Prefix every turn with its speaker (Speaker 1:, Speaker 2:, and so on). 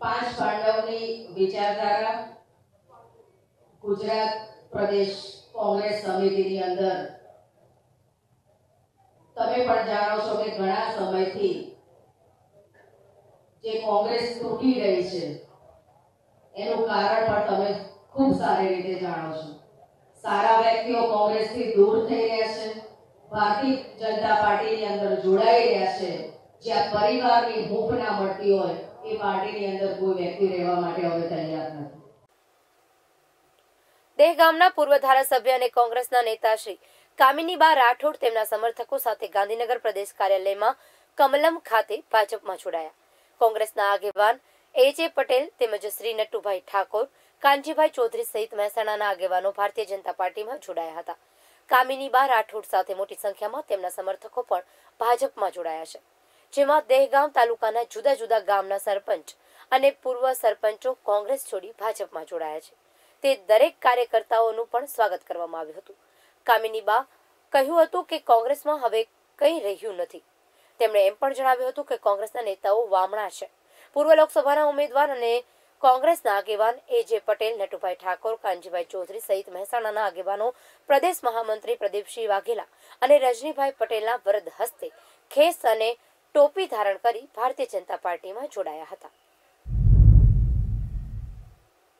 Speaker 1: પાંચ પાંડવની વિચારધારા ગુજરાત પ્રદેશ કોંગ્રેસ સમિતિની અંદર તમે પણ જાણો છો કે ઘણા સમયથી જે કોંગ્રેસ તૂટી રહી છે એનું કારણ પણ તમે ખૂબ સારી રીતે જાણો છો। સારા વ્યક્તિઓ કોંગ્રેસથી દૂર થઈ રહ્યા છે, ભારતીય જનતા પાર્ટીની અંદર જોડાઈ રહ્યા છે। જ્યાં પરિવારની હૂંફ ના મળતી હોય એ પાર્ટીની અંદર કોઈ વ્યક્તિ રહેવા માટે હવે તૈયાર નથી।
Speaker 2: દહેગામના પૂર્વ ધારાસભ્ય અને કોંગ્રેસના નેતા શ્રી કામિનીબા રાઠોડ તેમના સમર્થકો સાથે ગાંધીનગર પ્રદેશ કાર્યાલયમાં કમલમ ખાતે ભાજપમાં જોડાયા। કોંગ્રેસના આગેવાન એજે પટેલ તેમજ શ્રી નટુભાઈ ઠાકોર, કાનજીભાઈ ચૌધરી સહિત મહેસાણાના આગેવાનો ભારતીય જનતા પાર્ટીમાં જોડાયા હતા। કામિનીબા રાઠોડ સાથે મોટી સંખ્યામાં તેમના સમર્થકો પણ ભાજપમાં જોડાયા છે, જેમાં દહેગામ તાલુકાના જુદા જુદા ગામના સરપંચ અને પૂર્વ સરપંચો કોંગ્રેસ છોડી ભાજપમાં જોડાયા છે। તે દરેક કાર્યકર્તાઓનું પણ સ્વાગત કરવામાં આવ્યું હતું। કામિનીબા કહ્યું હતું કે કોંગ્રેસમાં હવે કંઈ રહ્યું નથી। તેમણે એમ પણ જણાવ્યું હતું કે કોંગ્રેસના નેતાઓ વામણા છે। પૂર્વ લોકસભાના ઉમેદવાર અને કોંગ્રેસના આગેવાન એજે પટેલ, નટુભાઈ ઠાકોર, કાનજીભાઈ ચૌધરી સહિત મહેસાણાના આગેવાનો પ્રદેશ મહામંત્રી પ્રદીપસિંહ વાઘેલા અને રજનીભાઈ પટેલના વરદ હસ્તે ખેસ અને ટોપી ધારણ કરી ભારતીય જનતા પાર્ટીમાં જોડાયા હતા।